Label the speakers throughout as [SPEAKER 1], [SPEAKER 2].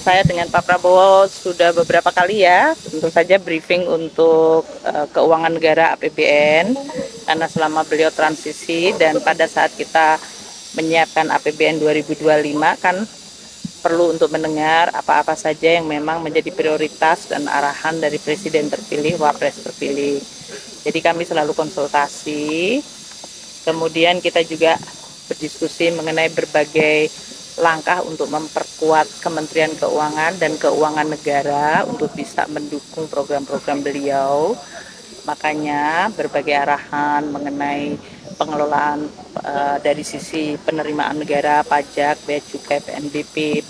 [SPEAKER 1] Saya dengan Pak Prabowo sudah beberapa kali ya, tentu saja briefing untuk keuangan negara APBN, karena selama beliau transisi dan pada saat kita menyiapkan APBN 2025 kan perlu untuk mendengar apa-apa saja yang memang menjadi prioritas dan arahan dari Presiden terpilih, Wapres terpilih. Jadi kami selalu konsultasi, kemudian kita juga berdiskusi mengenai berbagai langkah untuk memperkuat Kementerian Keuangan dan Keuangan Negara untuk bisa mendukung program-program beliau. Makanya berbagai arahan mengenai pengelolaan dari sisi penerimaan negara, pajak, bea cukai, PNBP,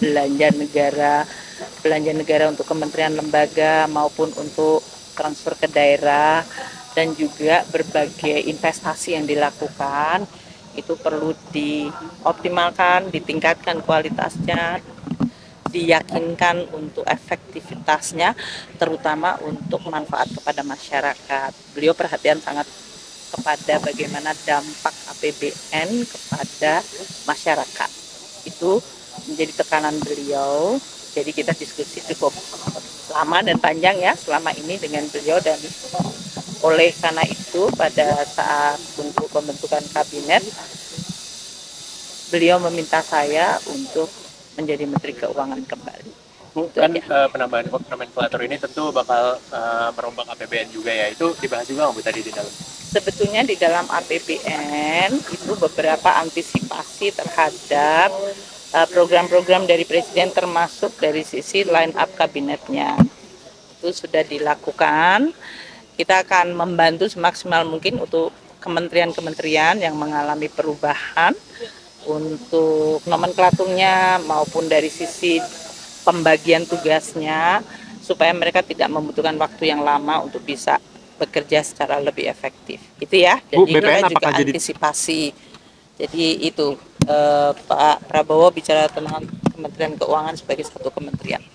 [SPEAKER 1] belanja negara untuk kementerian lembaga maupun untuk transfer ke daerah, dan juga berbagai investasi yang dilakukan itu perlu dioptimalkan, ditingkatkan kualitasnya, diyakinkan untuk efektivitasnya, terutama untuk manfaat kepada masyarakat. Beliau perhatian sangat kepada bagaimana dampak APBN kepada masyarakat. Itu menjadi tekanan beliau. Jadi kita diskusi cukup lama dan panjang ya selama ini dengan beliau, dan oleh karena itu pada saat untuk pembentukan kabinet beliau meminta saya untuk menjadi Menteri Keuangan kembali.
[SPEAKER 2] Bu, kan penambahan nomenklatur ini tentu bakal merombak APBN juga ya. Itu dibahas juga nggak Bu tadi di dalam?
[SPEAKER 1] Sebetulnya di dalam APBN itu beberapa antisipasi terhadap program-program dari Presiden, termasuk dari sisi line up kabinetnya. Itu sudah dilakukan. Kita akan membantu semaksimal mungkin untuk kementerian-kementerian yang mengalami perubahan untuk nomenklaturnya maupun dari sisi pembagian tugasnya, supaya mereka tidak membutuhkan waktu yang lama untuk bisa bekerja secara lebih efektif. Itu ya. Jadi kita juga antisipasi. Jadi itu Pak Prabowo bicara tentang Kementerian Keuangan sebagai satu kementerian.